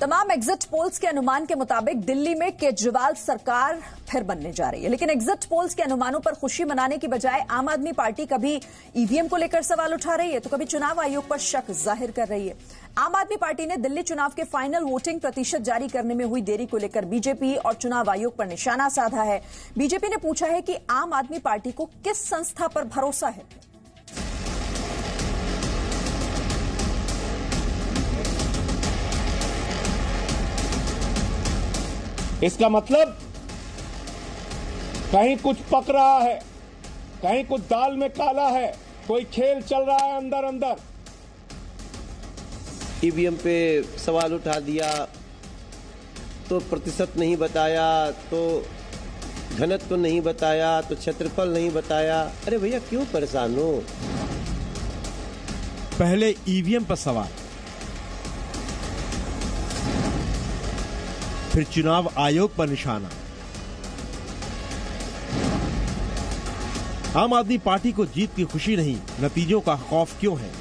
तमाम exit polls के अनुमान के मुताबिक दिल्ली में केजरीवाल सरकार फिर बनने जा रही है, लेकिन एग्जिट पोल्स के अनुमानों पर खुशी मनाने की बजाय आम आदमी पार्टी कभी ईवीएम को लेकर सवाल उठा रही है तो कभी चुनाव आयोग पर शक जाहिर कर रही है। आम आदमी पार्टी ने दिल्ली चुनाव के फाइनल वोटिंग प्रतिशत जारी करने में हुई देरी को लेकर बीजेपी और चुनाव आयोग पर निशाना साधा है। बीजेपी ने पूछा है कि आम आदमी पार्टी को किस संस्था पर भरोसा है। इसका मतलब कहीं कुछ पक रहा है, कहीं कुछ दाल में काला है, कोई खेल चल रहा है अंदर अंदर। ईवीएम पे सवाल उठा दिया तो प्रतिशत नहीं बताया, तो घनत्व नहीं बताया, तो क्षेत्रफल नहीं बताया। अरे भैया क्यों परेशान हो? पहले ईवीएम पर सवाल, फिर चुनाव आयोग पर निशाना। आम आदमी पार्टी को जीत की खुशी नहीं, नतीजों का खौफ क्यों है?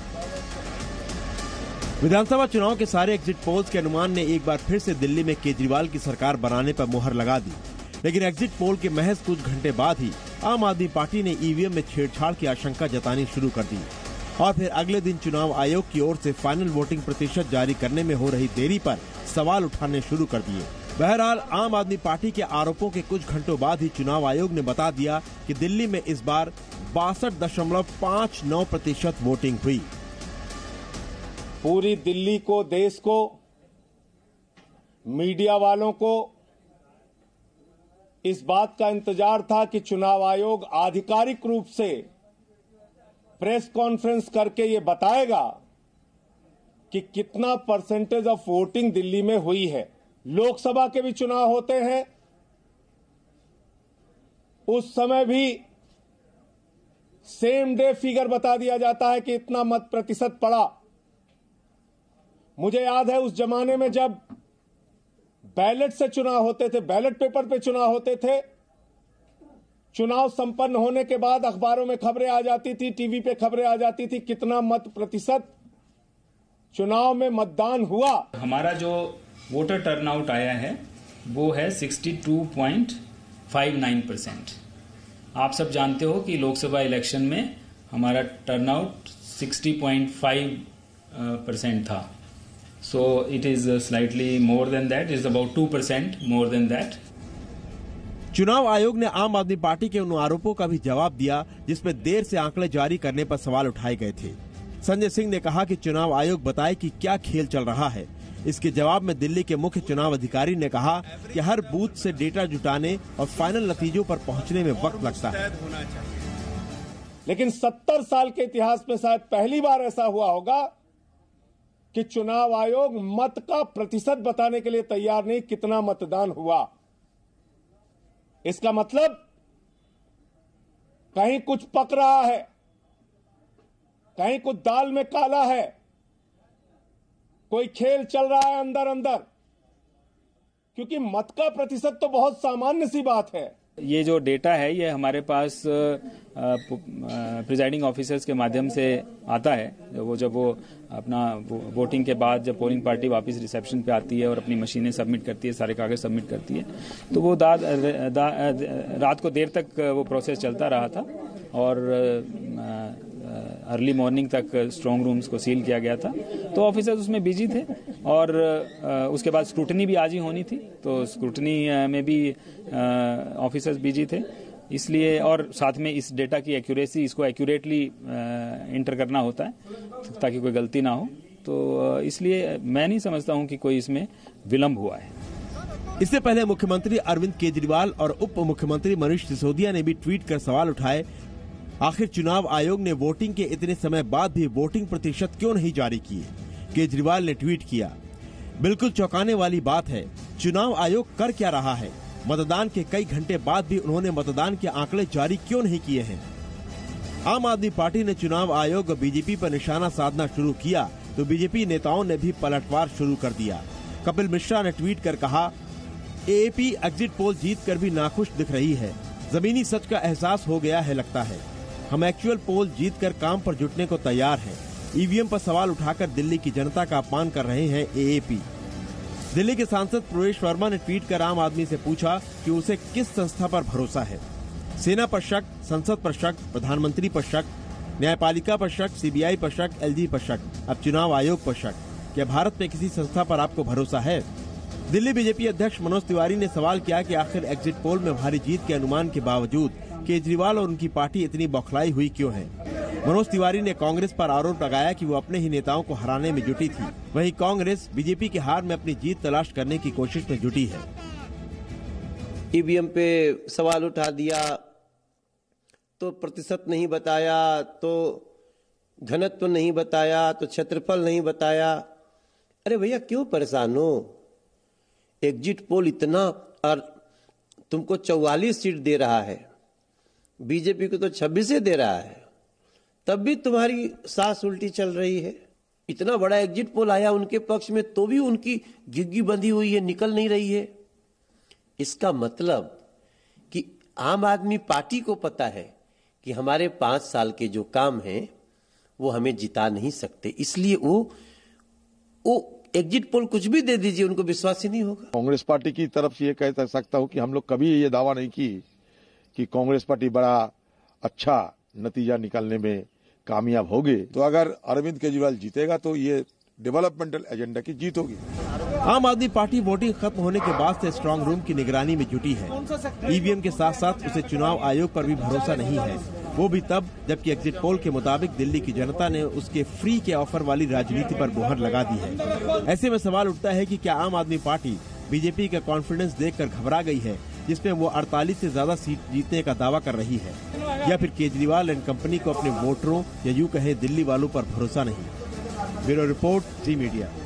विधानसभा चुनाव के सारे एग्जिट पोल्स के अनुमान ने एक बार फिर से दिल्ली में केजरीवाल की सरकार बनाने पर मुहर लगा दी, लेकिन एग्जिट पोल के महज कुछ घंटे बाद ही आम आदमी पार्टी ने ईवीएम में छेड़छाड़ की आशंका जतानी शुरू कर दी और फिर अगले दिन चुनाव आयोग की ओर से फाइनल वोटिंग प्रतिशत जारी करने में हो रही देरी पर सवाल उठाने शुरू कर दिए। बहरहाल आम आदमी पार्टी के आरोपों के कुछ घंटों बाद ही चुनाव आयोग ने बता दिया कि दिल्ली में इस बार 62.59% वोटिंग हुई। पूरी दिल्ली को, देश को, मीडिया वालों को इस बात का इंतजार था कि चुनाव आयोग आधिकारिक रूप से प्रेस कॉन्फ्रेंस करके ये बताएगा कि कितना परसेंटेज ऑफ वोटिंग दिल्ली में हुई है। लोकसभा के भी चुनाव होते हैं, उस समय भी सेम डे फिगर बता दिया जाता है कि इतना मत प्रतिशत पड़ा। मुझे याद है उस जमाने में जब बैलेट से चुनाव होते थे, बैलेट पेपर पे चुनाव होते थे, चुनाव संपन्न होने के बाद अखबारों में खबरें आ जाती थी, टीवी पे खबरें आ जाती थी कितना मत प्रतिशत चुनाव में मतदान हुआ। हमारा जो वोटर टर्नआउट आया है वो है 62.59%। आप सब जानते हो कि लोकसभा इलेक्शन में हमारा टर्नआउट 60.5% था। So it is slightly more than that, is about 2% more than that. चुनाव आयोग ने आम आदमी पार्टी के उन आरोपों का भी जवाब दिया जिसमें देर से आंकड़े जारी करने पर सवाल उठाए गए थे। संजय सिंह ने कहा कि चुनाव आयोग बताए कि क्या खेल चल रहा है। इसके जवाब में दिल्ली के मुख्य चुनाव अधिकारी ने कहा कि हर बूथ से डेटा जुटाने और फाइनल नतीजों पर पहुंचने में वक्त लगता है, लेकिन 70 साल के इतिहास में शायद पहली बार ऐसा हुआ होगा कि चुनाव आयोग मत का प्रतिशत बताने के लिए तैयार नहीं, कितना मतदान हुआ। इसका मतलब कहीं कुछ पक रहा है, कहीं कुछ दाल में काला है, कोई खेल चल रहा है अंदर अंदर, क्योंकि मत का प्रतिशत तो बहुत सामान्य सी बात है। ये जो डेटा है ये हमारे पास प्रिजाइडिंग ऑफिसर्स के माध्यम से आता है। जब वो अपना वोटिंग के बाद जब पोलिंग पार्टी वापस रिसेप्शन पे आती है और अपनी मशीनें सबमिट करती है, सारे कागज सबमिट करती है, तो वो रात को देर तक वो प्रोसेस चलता रहा था और अर्ली मॉर्निंग तक स्ट्रांग रूम्स को सील किया गया था। तो ऑफिसर्स उसमें बिजी थे और उसके बाद स्क्रूटनी भी आज ही होनी थी, तो स्क्रूटनी में भी ऑफिसर्स बिजी थे, इसलिए और साथ में इस डेटा की एक्यूरेसी, इसको एक्यूरेटली इंटर करना होता है ताकि कोई गलती ना हो। तो इसलिए मैं नहीं समझता हूं कि कोई इसमें विलंब हुआ है। इससे पहले मुख्यमंत्री अरविंद केजरीवाल और उप मुख्यमंत्री मनीष सिसोदिया ने भी ट्वीट कर सवाल उठाए, आखिर चुनाव आयोग ने वोटिंग के इतने समय बाद भी वोटिंग प्रतिशत क्यों नहीं जारी किए? केजरीवाल ने ट्वीट किया, बिल्कुल चौंकाने वाली बात है, चुनाव आयोग कर क्या रहा है? मतदान के कई घंटे बाद भी उन्होंने मतदान के आंकड़े जारी क्यों नहीं किए हैं? आम आदमी पार्टी ने चुनाव आयोग और बीजेपी पर निशाना साधना शुरू किया तो बीजेपी नेताओं ने भी पलटवार शुरू कर दिया। कपिल मिश्रा ने ट्वीट कर कहा, एएपी एग्जिट पोल जीत कर भी नाखुश दिख रही है, जमीनी सच का एहसास हो गया है लगता है। हम एक्चुअल पोल जीतकर काम पर जुटने को तैयार हैं। ईवीएम पर सवाल उठाकर दिल्ली की जनता का अपमान कर रहे हैं एएपी। दिल्ली के सांसद प्रवेश वर्मा ने ट्वीट कर आम आदमी से पूछा कि उसे किस संस्था पर भरोसा है। सेना पर शक, संसद पर शक, प्रधानमंत्री पर शक, न्यायपालिका पर शक, सीबीआई पर शक, एलजी पर शक, अब चुनाव आयोग पर शक। क्या भारत में किसी संस्था पर आपको भरोसा है? दिल्ली बीजेपी अध्यक्ष मनोज तिवारी ने सवाल किया कि आखिर एग्जिट पोल में भारी जीत के अनुमान के बावजूद केजरीवाल और उनकी पार्टी इतनी बौखलाई हुई क्यों है। मनोज तिवारी ने कांग्रेस पर आरोप लगाया कि वो अपने ही नेताओं को हराने में जुटी थी। वहीं कांग्रेस बीजेपी की हार में अपनी जीत तलाश करने की कोशिश में जुटी है। ईवीएम पे सवाल उठा दिया तो प्रतिशत नहीं बताया, तो घनत्व नहीं बताया, तो क्षेत्रफल नहीं बताया। अरे भैया क्यों परेशान हो? एग्जिट पोल इतना, और तुमको 44 सीट दे रहा है, बीजेपी को तो 26 दे रहा है, तब भी तुम्हारी सांस उल्टी चल रही है। इतना बड़ा एग्जिट पोल आया उनके पक्ष में तो भी उनकी गिग्गी बंधी हुई है, निकल नहीं रही है। इसका मतलब कि आम आदमी पार्टी को पता है कि हमारे 5 साल के जो काम हैं वो हमें जिता नहीं सकते, इसलिए वो एग्जिट पोल कुछ भी दे दीजिए उनको विश्वास ही नहीं होगा। कांग्रेस पार्टी की तरफ से ये कह सकता हूं कि हम लोग कभी ये दावा नहीं की कि कांग्रेस पार्टी बड़ा अच्छा नतीजा निकालने में कामयाब होगी। तो अगर अरविंद केजरीवाल जीतेगा तो ये डेवलपमेंटल एजेंडा की जीत होगी। आम आदमी पार्टी वोटिंग खत्म होने के बाद से स्ट्रांग रूम की निगरानी में जुटी है। ईवीएम के साथ साथ उसे चुनाव आयोग पर भी भरोसा नहीं है, वो भी तब जबकि एग्जिट पोल के मुताबिक दिल्ली की जनता ने उसके फ्री के ऑफर वाली राजनीति पर मुहर लगा दी है। ऐसे में सवाल उठता है कि क्या आम आदमी पार्टी बीजेपी का कॉन्फिडेंस देखकर घबरा गई है, जिसमें वो 48 से ज्यादा सीट जीतने का दावा कर रही है, या फिर केजरीवाल एंड कंपनी को अपने वोटरों या यूं कहें दिल्ली वालों पर भरोसा नहीं। Bureau report, Zee media.